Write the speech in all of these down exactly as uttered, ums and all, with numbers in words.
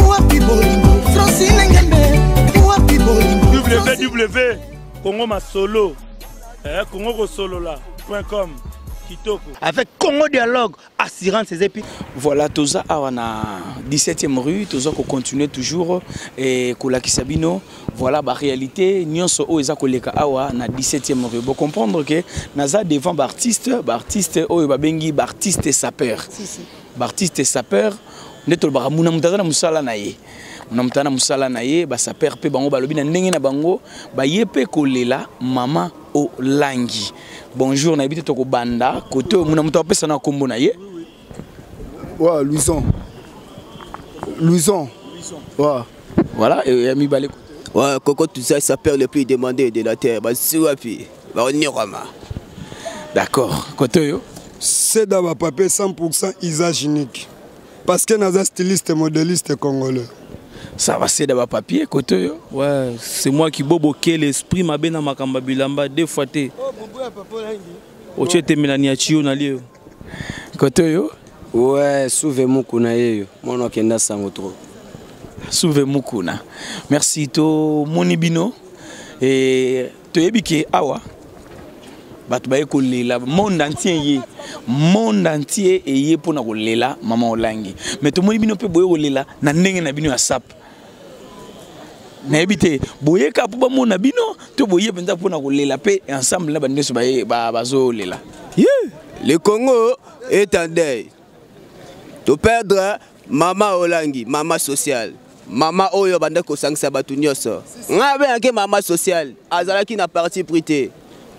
w w w Congo Masolo, eh, Congo Solo là point com. Avec Congo Dialogue, assurant ses épis. Voilà, Toza Awana, dix-septième rue, Toza qu'on continue toujours et Kolaki Sabino. Voilà la réalité, Nyonso o eza koleka awa na dix-septième rue. Vous comprendre que naza devant l'artiste, l'artiste o babengi artiste sapeur. Artiste sapeur, neto ba muna mutana musala na ye. Muna mutana musala na ye, ba sapeur pe bango balobi na ndenge na bango, ba yepe kolela mama o langi. Bonjour, na habité toko banda, côté muna muta pesa na kombo na ye. Ouais, Louison. Louison. Ouais. Voilà, et ami balé. Ouais, Coco tout ça, ça perd le plus demandé de la terre. Bah c'est wapi. Bah on y rama. D'accord. Côté yo. C'est dans ma papier cent pour cent usage unique. Parce que nous sommes styliste modéliste congolais. Ça va c'est dans ma papier côté yo. Ouais, c'est moi qui boboké l'esprit m'a bien dans ma kamba bilamba deux fois té. Oh, tu es Mélanie Achio na lieu. Côté yo. Ouais, souvenez-moi qu'on a eu. Mon okenda sango trop. Souvenez-moi qu'on a. Merci to monibino et to yebike awa. Batu baye kolela monde entier ye. Monde entier et ye pona kolela maman olangi. Mais to monibino pe boye kolela na ndenge na bino ya sap. Na ebite boye ka po mona bino to boye penza pona kolela pe ensemble na bandeso baye ba bazo lela. Yeah. Le Congo est en deuil. Tu perdre maman olangi, maman sociale. Maman oyo bande ko sangisa batu nyoso. Ngabe anke maman sociale, azala ki na parti prité.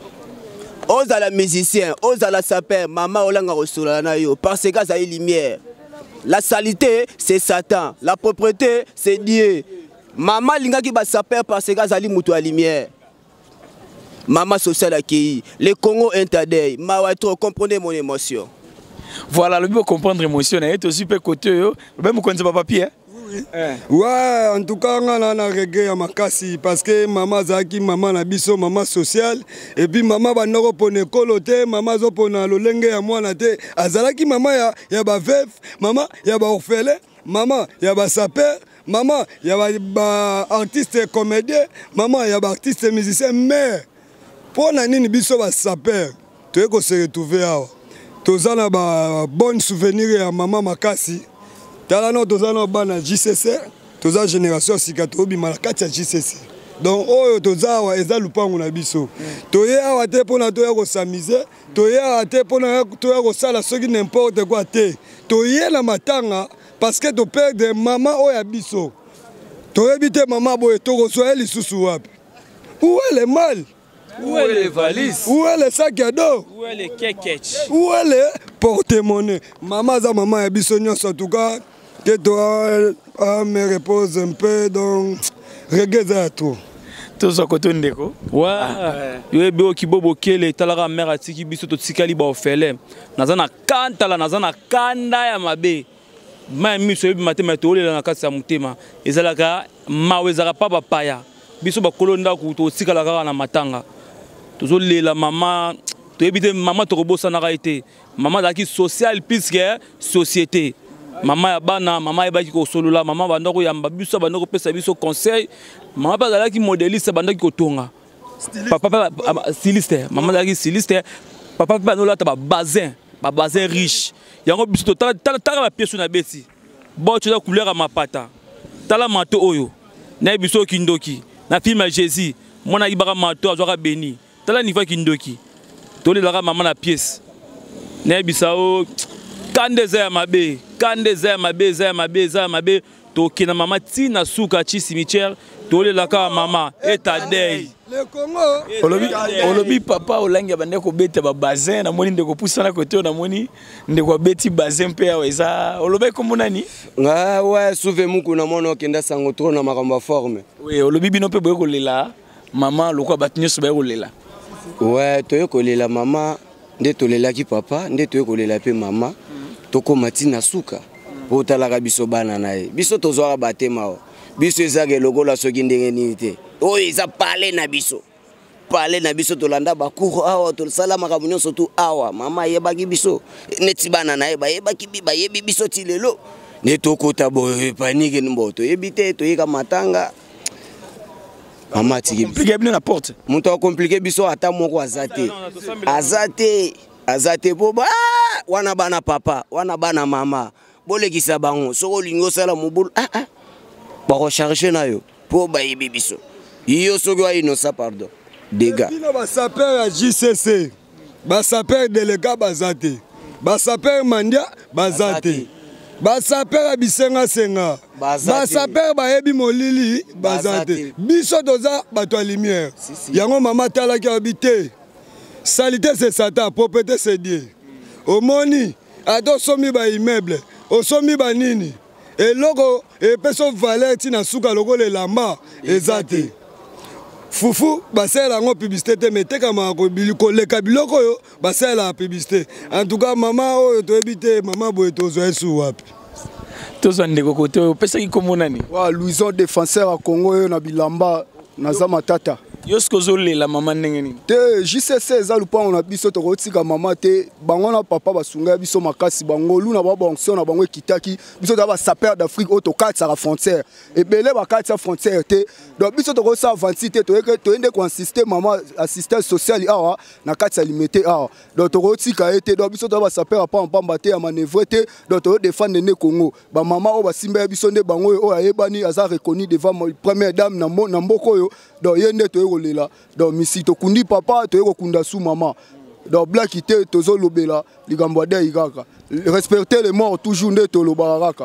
Ozala musicien, ozala sapeur, maman olanga rosola na yo parce que ça y lumière. La saleté c'est Satan, la propreté c'est Dieu. Maman linga ki ba sapeur parce que ça mutu a lumière. Maman sociale accueillie, le Congo interdit. Mawa trop comprenez mon émotion. Voilà, le mieux comprendre l'émotion, est aussi peu côté, même vous connaissez pas papier. Oui. Ouais, en tout cas, on a un reggae à Makasi parce que maman Zaki, maman Nabiso, maman sociale, et puis maman va nous reponer coloté, maman zopona l'olenge à moi naté, azalaki maman ya ya ba veuf, maman ya ba orphelin, maman ya ba sapeur, maman ya ba artiste comédien, maman ya ba artiste musicien, mais pour nani biso ba sapeur, tu es qu'on se retrouver là. Toza na ba bon souvenir ya maman Makasi. Tala no toza na bana J C C, toza génération sikato bi malakati ya J C C. Donc oyo toza wa eza lupango na biso. Toye awa te pona toya ko s'amuser, toye awa te pona toya ko sala soki n'importe quoi te. Toye na matanga parce que to père de maman oya biso. Toye bité maman boye to ko so eli susu wapi. Où est le mal? Où est les valises? Où est le sac à dos? Où est les kéketch? Où est le porte-monnaie? Maman za maman ya biso nyonso en tout cas que toi me repose un peu donc regarde à tout. Tout ça côté ndeko. Ouais. Yo ebe ki boboké les talara mère atiki biso to tikali ba ofele. Nazana kanta la nazana kanda ya mabe. Ma mi so yebi matema to lela na kasa mutema. Ezalaka mawezaka pa ba paya. Biso ba kolonda ku to tikala kaka na matanga. Tozo lela mama to ebite mama to robosa na raité mama daki social puisque société mama ya bana mama ya baki ko solola mama banda ko yamba biso banda ko pesa biso conseil mama ba daki modéliste banda ko tonga papa styliste mama daki styliste papa ba no la ta ba bazin ba bazin riche yango biso to tala tala ba pièce na beti bo tu la couleur à mapata tala mato oyo na biso kindoki na film Jésus mona ibaka mato azwaka béni tala nifa kindoki tole la maman na pièce ne bisao kande za mabe kande za mabe za mabe za mabe to kina mama tina suka chi cimetière tole la ka mama etadei le Congo olobi olobi papa olangi bande ko beta ba bazin na moni ndeko pusana côté na moni ndeko beti bazin pe ya eza olobe ko monani ah ouais souvenez-moi qu'on a mono kenda sango trop na makamba forme oui olobi bino pe boye ko lela maman lokwa batinyo so boye ko lela. Ouais, tu es collé la maman, nde tolela ki papa, nde tu es collé la pe maman, toko matina suka, pour ta la biso banana, biso tozora batema, biso ezage logo la soki ndenge nite. Oh, ils a parlé na biso, parlé na biso tolanda bakuro awa, to sala makamunyo surtout awa, maman yeba ki biso, neti banana yeba yeba ki biba yebi biso tilelo, ne tokota boye panique mboto ebite to yika matanga mama tiki compliqué bien la porte muto compliqué biso ata moko azate azate azate boba wana bana papa wana bana mama bolekisa bango soko lingo sala mobulu ah ah ba recharger na yo po ba yebi biso iyo soki wa inosa pardon dégâts bino ba saper à J C C ba saper délégat bazate ba saper mandia bazate ba saper à bisenga senga ba saper ba yebi molili bazate biso toza bato ya lumière yango mama tala ki habité salité c'est satan propreté c'est Dieu omoni ado somi ba immeuble osomi ba nini eloko epeso valeur tina suka lokola elamba ezate fufu basela yango publicité te metekama koleka biloko oyo basela la publicité en tout cas mama oyo toyebi te mama boye tozwa esu wapi tozwa ndeko kote oyo opesaki kombo nani wa Louison défenseur ya Congo oyo na bilamba naza matata yo siko ozolela mama ndenge nini te J C C eza lupango na biso tokotika mama te bango na papa basunga biso makasi bango luna ba bonction na bango ekitaki biso ta ba saper d'Afrique auto quatre la frontière et belé ba quatre frontière te donc biso toko sa vingt-six te to to ende ko insister mama assistance sociale awa na quatre limité awa donc tokotika ete donc biso ta ba saper pa pamba te ya manœuvre te donc to défendre ne Congo ba mama o ba simba biso nde bango o ayebani aza reconnu devant première dame na na mboko yo donc yende to là donc misi to kundi papa to yeko kunda sous maman donc black ité tozo lobela ligambo de igaka respecter les morts toujours nde to lobaraka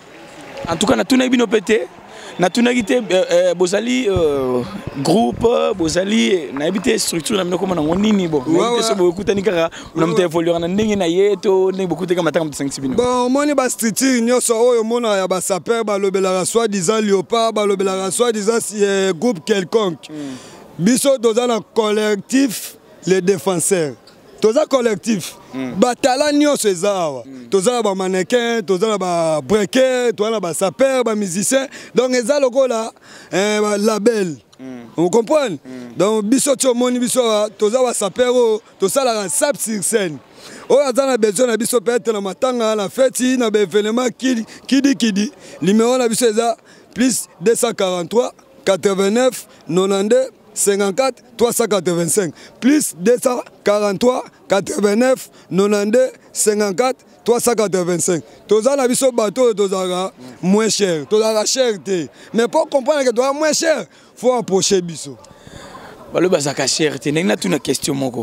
en tout cas na tuna bino pété na tuna gité bozali groupe bozali na habité structure na minoko na ngonini bo na habité so bokutani kaka na mta évoluer na ndenge na yeto ndenge bokuteka matanga mtsangi bino bon moni ba structure nyoso oyo mona ya ba saper ba lobela soi disant léopard ba lobela soi disant groupe quelconque biso toza na collectif les défenseurs toza collectif batala nyonso eza awa toza na ba mannequin toza na ba breaker toza na ba saper ba musicien donc eza lokola un label vous comprenez donc biso tshomoni biso toza ba saper o tosala ka sap sur scène oyo aza na besoin na biso peut-être na matanga na fête na ba événement kidi kidi kidi numéro na biso eza plus deux cent quarante-trois quatre-vingt-neuf quatre-vingt-deux cinquante-quatre trois cent quatre-vingt-cinq plus deux cent quarante-trois quatre-vingt-neuf quatre-vingt-deux cinquante-quatre trois cent quatre-vingt-cinq. Toza na biso bateau tozaka moins cher, tozaka cher te. Mais pour comprendre que toza moins cher, faut approcher biso. Balo bazaka cher te. Nengna tuna question moko.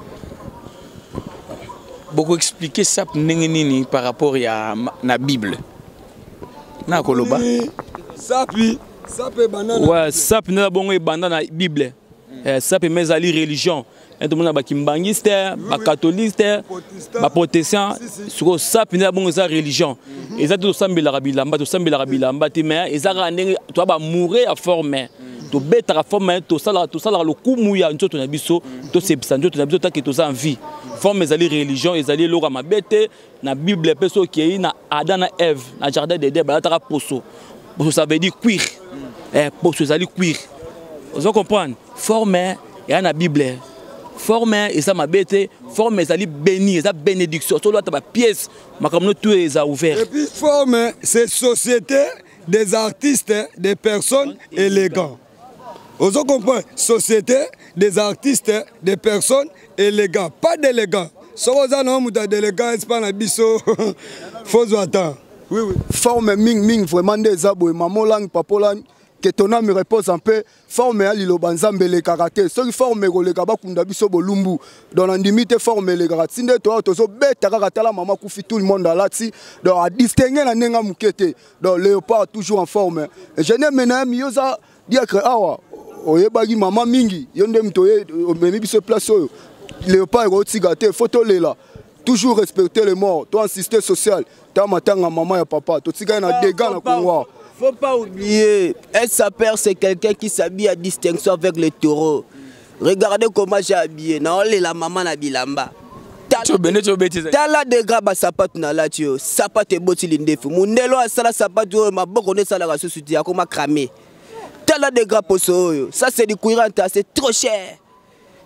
Beaucoup expliquer ça ndenge nini par rapport ya na Bible. Na koloba. Sapi Sape banana. Ouais, sape na bongo e banda na Bible. Eh sape mezali religion. Et tout le monde ba kimbangiste, ba catholiste, ba protestant, sur sape na bongo za religion. Et ça tout sambela rabilamba, tout sambela rabilamba te mais et ça ndenge toi ba mourir à former. To beta former to sala to sala le kumu ya nzoto na biso, to sebisa nzoto na biso ta ke to za envie. Forme ezali religion, ezali lora mabete na Bible peso ki na Adam na Ève, na jardin d'Éden ba ta poso. Ça veut dire cuir. Eh, pour ce zali cuir. Vous comprenez? Forme, il y a la Bible. Forme, et ça m'a bête. Forme, ça li béni, ça bénédiction. Sur l'autre pièce, ma comme nous tous les a ouvert. Et puis forme, c'est société des artistes, des personnes élégantes. Vous comprenez? Société des artistes, des personnes élégantes, pas d'élégants. Si vous avez un homme d'élégant, c'est pas un biseau. Faut attendre. Oui, oui. Forme ming ming vraiment des abo et maman lang papolan que ton âme me repose un peu. Forme à l'île banzambe les karaté. Ceux qui forment le kaba kunda biso bolumbu. Dans l'indimité forme les karaté. Sinde toi tozo bête karakata la maman koufi tout le monde là dessus. Donc à distinguer la nenga mukete. Donc léopard toujours en forme. Et je n'ai maintenant miosa dire que awa oyebagi maman mingi yonde mtoye memi biso place oyo. Léopard rotigate photo là. Toujours respecter les morts, toi insister social, ta matanga maman et papa, toi tu gagnes des dégâts dans le faut pas oublier, un sapeur c'est quelqu'un qui s'habille à distinction avec les taureaux. Regardez comment j'ai habillé, na ole la maman na bilamba. Tala de graba sapat na la tio, sapat e boti lindefu. Mundelo asala sapat yo maboko ne sala raso suti akoma cramé. Tala de graba poso yo, ça c'est du courant, c'est trop cher.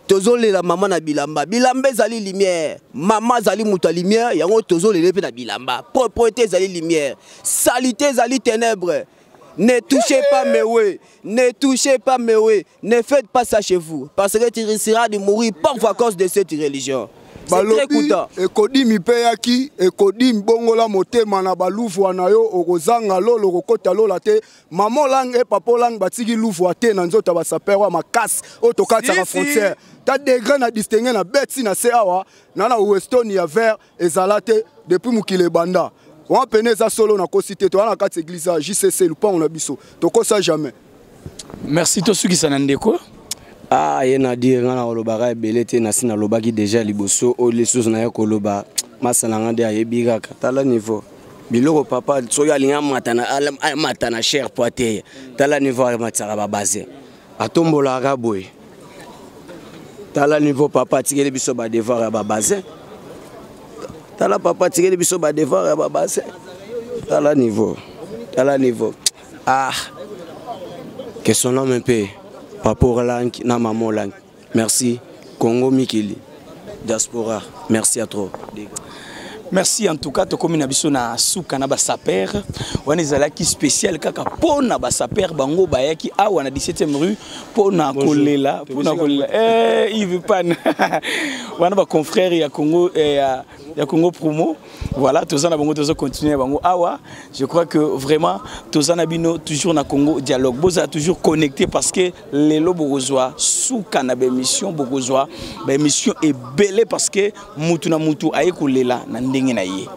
tozolela mama na bilamba bilamba ezali lumière mama ezali muta lumière yango tozolela pe na bilamba propreté ezali lumière salité ezali ténèbres. Ne touchez pas mes ouais, ne touchez pas mes ouais, ne faites pas ça chez vous parce que tu risqueras de mourir parfois à cause de cette religion. Balobi ekodimi pe yaki ekodimi bongola motema na baluvu na yo okozanga lolo kokota lola te maman lang e papa lang batiki luvu te na nzota ba saperwa makasi otokatsa la frontière ta degré na distinguer na beti na se awa na na Westonia vert ezalate depuis mukile banda on pene za solo na kosité to na kati église J C C lupa on a biso to ko ça jamais. Merci to suki sanandeko. Ah, il y a dire ngana olobaka belete na sina lobaki déjà liboso o les choses na yakoloba masananga de ayebiga katala niveau biloko papa soya linga matana matana cher poate tala niveau matara ba base atombola ka boy tala niveau papa tikele biso ba devoir ba base tala papa tikele biso ba devoir ba base tala niveau tala niveau ah que son nom un peu Papa Lang, na maman Lang. Merci. Congo Mikili. Diaspora. Merci à toi. Merci en tout cas, to comme nabiso na suka na ba saper, wana ezalaki spécial kaka pona ba saper bango bayaki awa na dix-septième rue pona kolela, pona kolela. Eh, Yves Pan. Wana ba confrère ya Congo et ya Congo promo. Voilà, tozana bango tozo continuer bango awa. Je crois que vraiment tozana bino toujours na Congo dialogue. Boza toujours connecté parce que lelo bogozwa suka na ba mission bogozwa ba mission est belle parce que mutu na mutu aye kolela na ndenge na ye.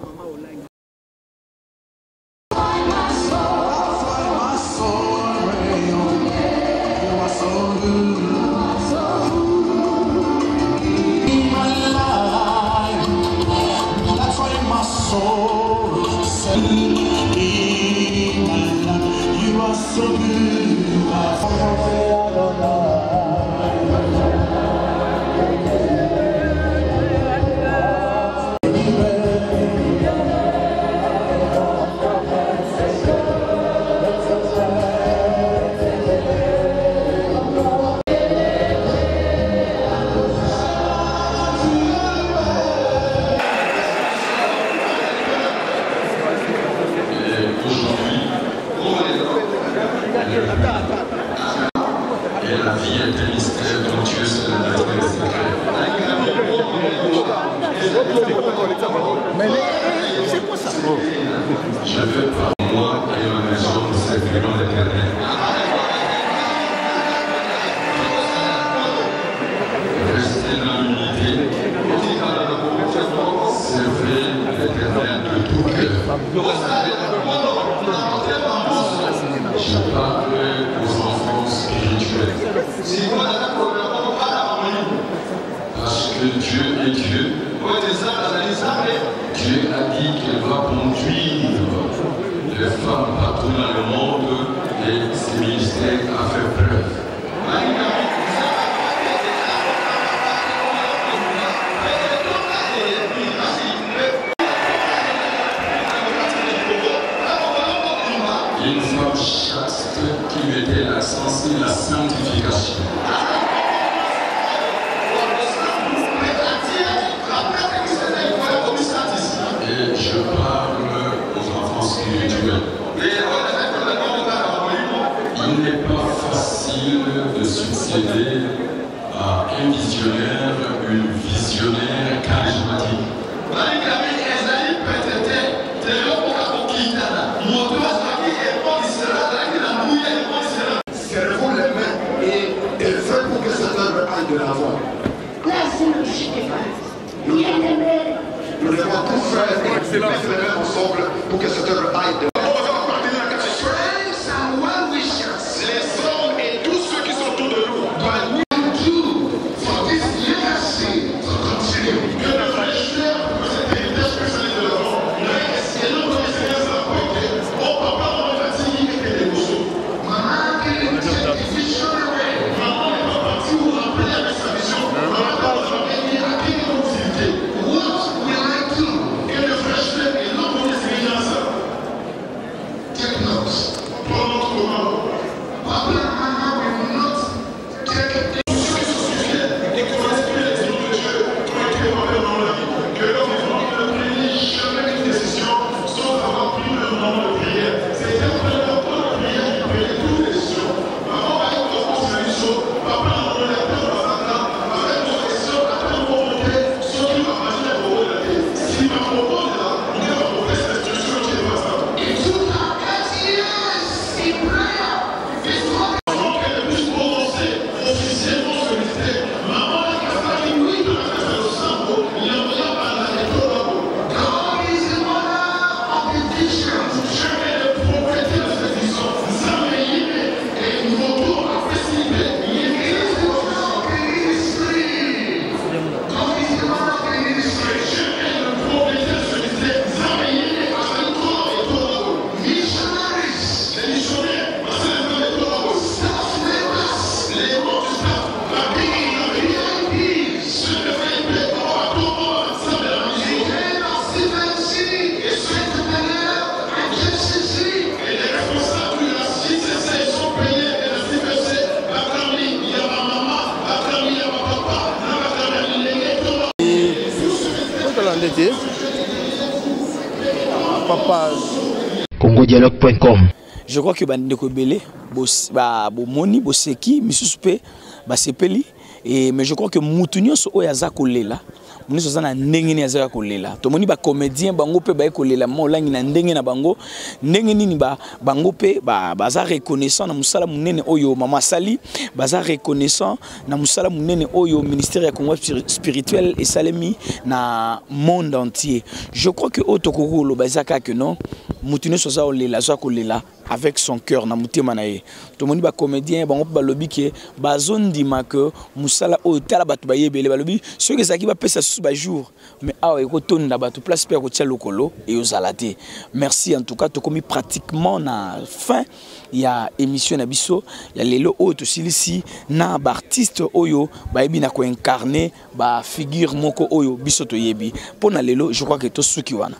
page congodialogue point com. Je crois que bandeko belé ba bo moni bo seki misusupe ba sepeli et mais je crois que mutunyo so oyaza kolela muni so na ndenge ni aza kolela to moni ba comédien bango pe ba kolela molangi na ndenge na bango ndenge nini ba bango pe ba baza reconnaissant na musala munene oyo mama sali baza reconnaissant na musala munene oyo ministère ya Congo spirituel et salemi na monde entier. Je crois que otokoko lo bazaka que non mutunyo so za olela za kolela avec son cœur na mutema na ye to moni ba comédien bango ba lobi ke bazondi ma que musala o tala batu ba yebele ba lobi ceux que ça qui va pesa sous ba jour mais ah e ko tonda batu place pe ko tia lokolo et ozalate. Merci en tout cas to komi pratiquement na fin ya émission na biso ya lelo o to silisi na ba artiste oyo ba yebi na ko incarner ba figure moko oyo biso to yebi pona lelo. Je crois que to suki wana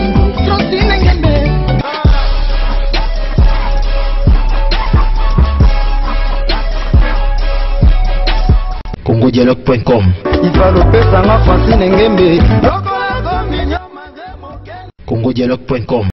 congodialogue point com. congodialogue point com.